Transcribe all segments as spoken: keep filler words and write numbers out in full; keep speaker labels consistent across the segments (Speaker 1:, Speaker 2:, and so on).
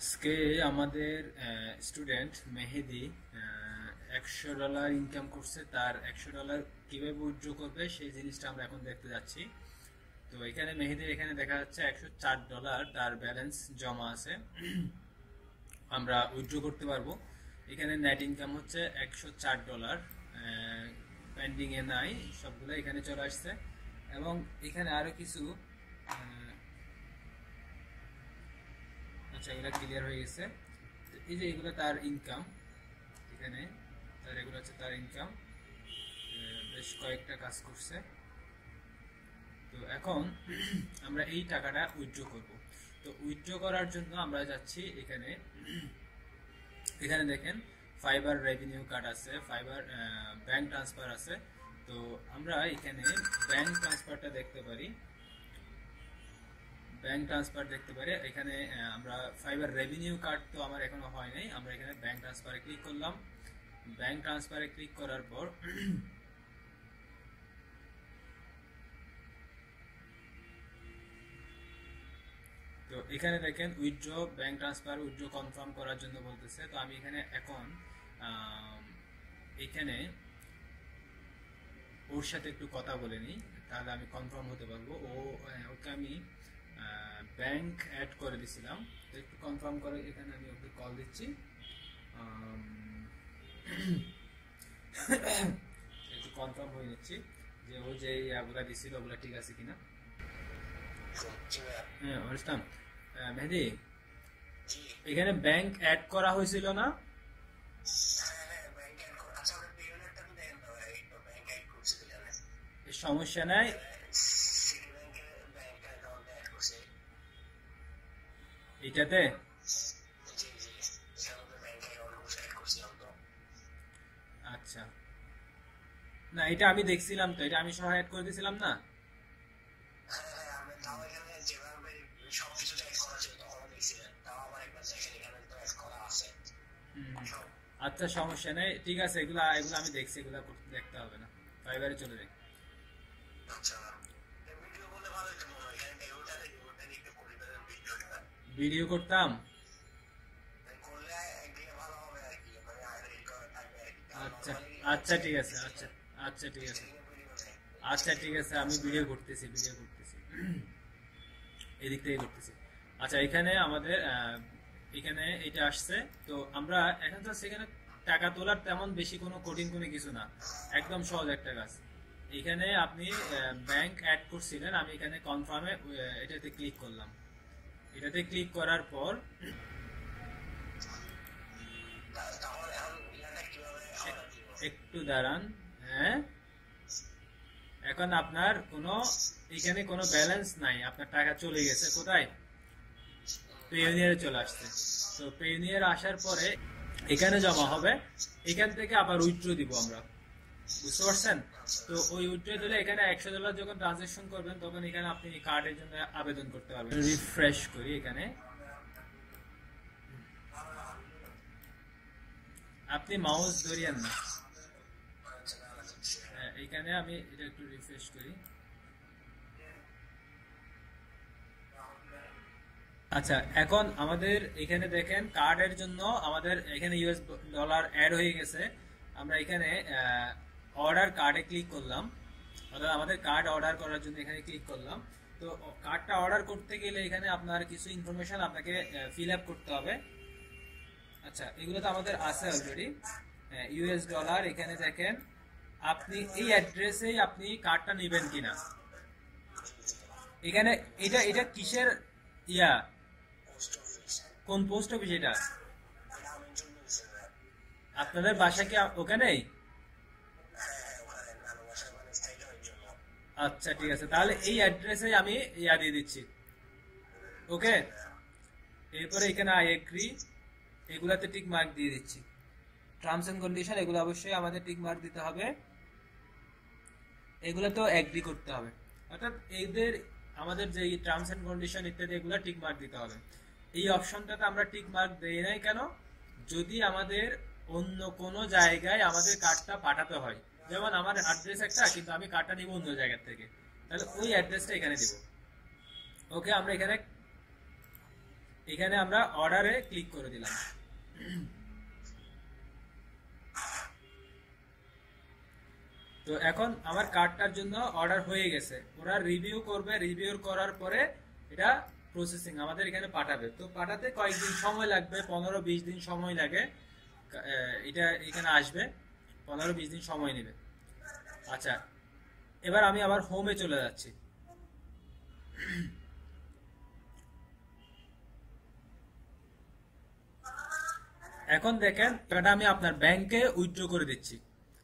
Speaker 1: আজকে আমাদের স্টুডেন্ট মেহেদি একশো ডলার ইনকাম করছে। তার একশো ডলার কিভাবে উইথড্র করবে সেই জিনিসটা আমরা এখন দেখতে যাচ্ছি। তো এখানে মেহেদির এখানে দেখা যাচ্ছে একশো চার ডলার তার ব্যালেন্স জমা আছে, আমরা উইথড্র করতে পারবো। এখানে নেট ইনকাম হচ্ছে একশো চার ডলার, পেন্ডিং এ নাই, সবগুলো এখানে চলে আসছে। এবং এখানে আরো কিছু আচ্ছা এগুলো ক্লিয়ার হয়ে গেছে। তো এই যে এগুলো তার ইনকাম, এখানে তার এগুলো হচ্ছে তার ইনকাম, বেশ কয়েকটা কাজ করছে। তো এখন আমরা এই টাকাটা উইথড্র করব। তো উইথড্র করার জন্য আমরা যাচ্ছি এখানে, এখানে দেখেন ফাইবার রেভিনিউ কার্ড আছে, ফাইবার ব্যাংক ট্রান্সফার আছে। তো আমরা এখানে ব্যাংক ট্রান্সফারটা দেখতে পারি, ব্যাংক ট্রান্সফার দেখতে পারি। এখানে আমরা ফাইবার রেভিনিউ কার্ড তো আমার এখনো হয় নাই, আমরা এখানে ব্যাংক ট্রান্সফারে ক্লিক করলাম। ব্যাংক ট্রান্সফারে ক্লিক করার পর তো এখানে দেখেন withdraw bank transfer withdraw confirm করার জন্য বলতেছে। তো আমি এখানে এখন এখানে ওর সাথে একটু কথা বলে নিই, তাহলে আমি কনফার্ম হতে পারবো। ও ওকে আমি ব্যাংক অ্যাড করে দিছিলাম, তো একটু কনফার্ম করে এখানে আমি ওকে কল দিচ্ছি, একটু কনফার্ম হয়ে নিচ্ছি যে ও যে ওগুলা দিছিল ওগুলা ঠিক আছে কিনা। হ্যাঁ অনুষ্ঠান মেহেদি, এখানে ব্যাংক অ্যাড করা হয়েছিল না? সমস্যা নাই, এটাতে আচ্ছা না, এটা আমি দেখছিলাম, তো এটা আমি সহ অ্যাড করে দিয়েছিলাম না। আচ্ছা সমস্যা নেই, ঠিক আছে, এগুলো এগুলো আমি দেখছি, এগুলো দেখতে হবে না, ফাইবারে চলে যাই। ভিডিও করতাম, আচ্ছা আচ্ছা ঠিক আছে, আচ্ছা আচ্ছা ঠিক আছে, আচ্ছা ঠিক আছে, আমি ভিডিও করতেছি, ভিডিও করতেছি, এদিক থেকে করতেছি। আচ্ছা এখানে আমাদের এখানে এটা আসছে। তো আমরা এখন তো সেখানে টাকা তোলার তেমন বেশি কোনো কঠিন কোনো কিছু না, একদম সহজ একটা কাজ। এখানে আপনি ব্যাংক অ্যাড করছিলেন, আমি এখানে কনফার্মে এটাতে ক্লিক করলাম। এটাতে ক্লিক করার পর একটু দাঁড়ান, হ্যাঁ এখন আপনার কোনো এখানে কোনো ব্যালেন্স নাই, আপনার টাকা চলে গেছে কোথায়, পেইওনিয়ারে চলে আসছে। তো পেইওনিয়ার আসার পরে এখানে জমা হবে, এখান থেকে আবার উইথড্র দিব আমরা, বুঝতে পারছেন? তো ওই উইথড্র দিলে এখানে একশো ডলার যখন ট্রানজাকশন করবেন তখন এখানে আপনি কার্ডের জন্য আবেদন করতে পারবেন। রিফ্রেশ করি, এখানে আপনি মাউস ধরিয়েন না, এখানে আমি এটা একটু রিফ্রেশ করি। আচ্ছা এখন আমাদের এখানে দেখেন কার্ডের জন্য আমাদের এখানে ইউএস ডলার অ্যাড হয়ে গেছে। আমরা এখানে অর্ডার কার্ডে ক্লিক করলাম, অর্থাৎ আমাদের কার্ড অর্ডার করার জন্য এখানে ক্লিক করলাম। তো কার্ডটা অর্ডার করতে গেলে এখানে আপনার কিছু ইনফরমেশন আপনাকে ফিল আপ করতে হবে। আচ্ছা এগুলো তো আমাদের আছে অলরেডি, ইউএস ডলার। এখানে দেখেন আপনি এই অ্যাড্রেসেই আপনি কার্ডটা নেবেন কিনা, এখানে এটা এটা কিসের ইয়া, কোন পোস্ট অফিস এটা? আপনাদের বাসা কি ওখানেই? আচ্ছা ঠিক আছে, তাহলে এই অ্যাড্রেসে আমি ইয়া দিয়ে দিচ্ছি, ওকে। এরপরে এখানে আই এগ্রি, এগুলাতে টিক মার্ক দিয়ে দিচ্ছি। টার্মস এন্ড কন্ডিশন এগুলো অবশ্যই আমাদের টিক মার্ক দিতে হবে, এগুলো তো এগ্রি করতে হবে, অর্থাৎ এদের আমাদের যে টার্মস এন্ড কন্ডিশন ইত্যাদি এগুলো টিক মার্ক দিতে হবে। এই অপশনটাতে আমরা টিক মার্ক দেই নাই কেন, যদি আমাদের অন্য কোনো জায়গায় আমাদের কার্ডটা পাঠাতে হয়, যেমন আমার অ্যাড্রেস একটা কিন্তু আমি কার্ডটা নিব অন্য জায়গা থেকে, তাহলে ওই অ্যাড্রেসটা এখানে দিব, ওকে। আমরা এখানে এখানে আমরা অর্ডারে ক্লিক করে দিলাম। তো এখন আমার কার্ডটার জন্য অর্ডার হয়ে গেছে, ওরা রিভিউ করবে, রিভিউ করার পরে এটা প্রসেসিং আমাদের এখানে পাঠাবে। তো পাঠাতে কয়েকদিন সময় লাগবে, পনেরো বিশ দিন সময় লাগে, এটা এখানে আসবে, পনেরো বিশ দিন সময় নেবে। আচ্ছা, এবার আমি আবার হোমে চলে যাচ্ছি। এখন দেখেন এটা আমি আপনার ব্যাংকে উইথড্র করে দিচ্ছি,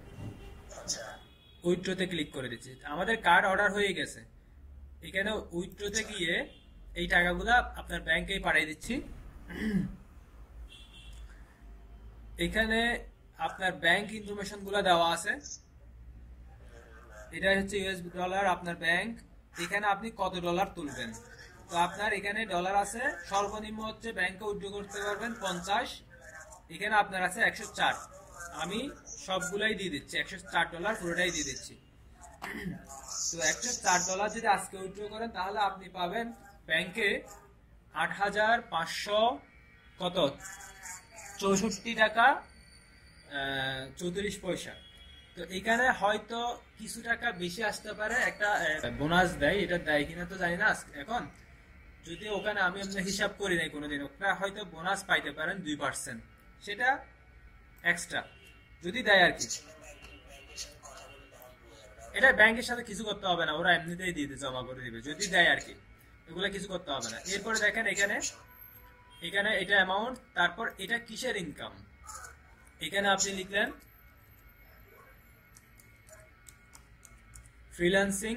Speaker 1: উইথড্রতে ক্লিক করে দিচ্ছি। আমাদের কার্ড অর্ডার হয়ে গেছে, এখানে উইথড্রতে গিয়ে এই টাকাগুলো আপনার ব্যাংকে পাঠিয়ে দিচ্ছি। এখানে আপনার ব্যাংক ইনফরমেশন গুলো দেওয়া আছে, এটা হচ্ছে ইউএস ডলার আপনার ব্যাংক। এখানে আপনি কত ডলার তুলবেন, তো আপনার এখানে ডলার আছে, সর্বনিম্ন হচ্ছে ব্যাংকে উইথড্র করতে পারবেন পঞ্চাশ, এখানে আপনার আছে একশো চার। আমি সবগুলাই দিয়ে দিচ্ছি, একশো চার ডলার পুরোটাই দিয়ে দিচ্ছি। তো একশো চার ডলার যদি আজকে উইথড্র করেন তাহলে আপনি পাবেন ব্যাংকে আট হাজার পাঁচশো কত চৌষট্টি টাকা চৌত্রিশ পয়সা। তো এখানে হয়তো কিছু টাকা বেশি আসতে পারে, একটা বোনাস দেয়, এটা দেয় কিনা তো জানি না এখন, যদি ওখানে আমি আপনার হিসাব করি নাই কোনোদিন, ওটা হয়তো বোনাস পাইতে পারেন দুই পার্সেন্ট, সেটা এক্সট্রা যদি দেয় আর কি। এটা ব্যাংকের সাথে কিছু করতে হবে না, ওরা এমনিতেই দিয়ে জমা করে দিবে যদি দেয় আর কি, এগুলো কিছু করতে হবে না। এরপরে দেখেন এখানে এখানে এটা অ্যামাউন্ট, তারপর এটা কিসের ইনকাম, এখানে আপনি লিখলেন ফ্রিল্যান্সিং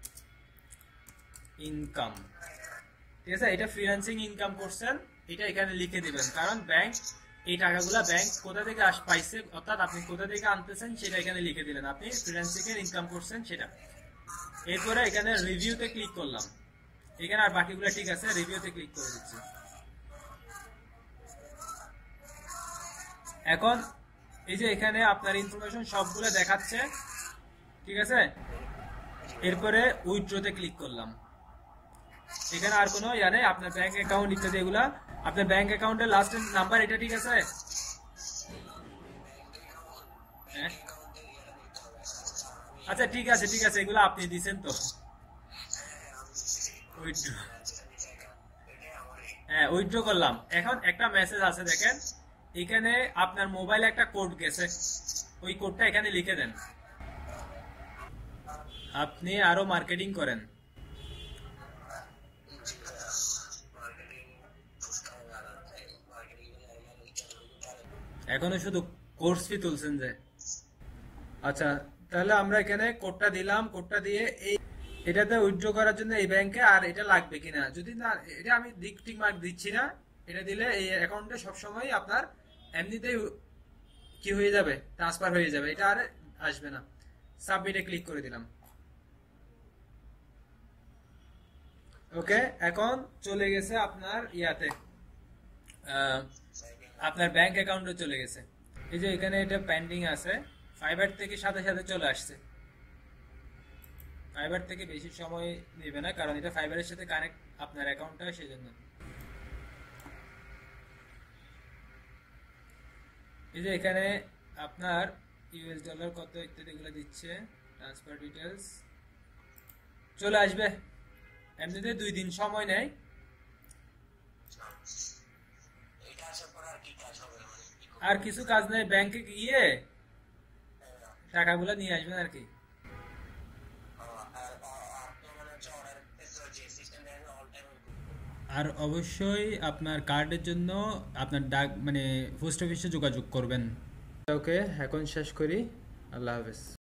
Speaker 1: ইনকাম, ঠিক আছে। এটা ফ্রিল্যান্সিং ইনকাম করছেন, এটা এখানে লিখে দিবেন, কারণ ব্যাংক এই টাকাগুলা ব্যাংক কোথা থেকে আস পাইছে, অর্থাৎ আপনি কোথা থেকে আনতেছেন সেটা এখানে লিখে দিলেন, আপনি ফ্রিল্যান্সিং এর ইনকাম করছেন সেটা। এরপরে এখানে রিভিউতে ক্লিক করলাম, এখানে আর বাকিগুলো ঠিক আছে, রিভিউতে ক্লিক করে দিচ্ছি। এখন এই যে এখানে আপনার ইনফরমেশন সবগুলো দেখাচ্ছে, ঠিক আছে। এরপরে উইথড্রতে ক্লিক করলাম, এখানে আর কোনো ইয়া নেই, আপনার ব্যাংক অ্যাকাউন্ট ইত্যাদি এগুলা, আপনার ব্যাংক অ্যাকাউন্টের লাস্ট নাম্বার এটা ঠিক আছে। আচ্ছা ঠিক আছে ঠিক আছে, এগুলো আপনি দিচ্ছেন তো, উইথড্র, হ্যাঁ উইথড্র করলাম। এখন একটা মেসেজ আছে দেখেন, এখানে আপনার মোবাইলে একটা কোড গেছে, ওই কোডটা এখানে লিখে দেন। আপনি আরো মার্কেটিং করেন, এখনো শুধু কোর্স ফি তুলছেন যে। আচ্ছা তাহলে আমরা এখানে কোডটা দিলাম, কোডটা দিয়ে এই এটাতে উইথড্র করার জন্য এই ব্যাংকে আর এটা লাগবে কিনা, যদি না এটা আমি দিক টিক মার্ক দিচ্ছি না, এটা দিলে এই অ্যাকাউন্টে সবসময় আপনার এমনিতেই কি হয়ে যাবে, ট্রান্সফার হয়ে যাবে, এটা আর আসবে না। সাবমিটে ক্লিক করে দিলাম, ওকে। এখন চলে গেছে আপনার ইয়াতে, আপনার ব্যাংক অ্যাকাউন্টে চলে গেছে। এই যে এখানে এটা পেন্ডিং আছে, ফাইবার থেকে সাথে সাথে চলে আসছে, ফাইবার থেকে বেশি সময় নেবে না, কারণ এটা ফাইবারের সাথে কানেক্ট আপনার অ্যাকাউন্টটা, সেজন্য। এই যে এখানে আপনার ইউএস ডলার কত ইত্যাদি গুলো দিচ্ছে, ট্রান্সফার ডিটেলস চলে আসবে, এমনিতে দুই দিন সময় নেয়। আর কিছু কাজ নেই, ব্যাংকে গিয়ে টাকাগুলো নিয়ে আসবেন আর কি। আর অবশ্যই আপনার কার্ডের জন্য আপনার ডাক মানে পোস্ট অফিসে যোগাযোগ করবেন। ওকে এখন শেষ করি, আল্লাহ হাফেজ।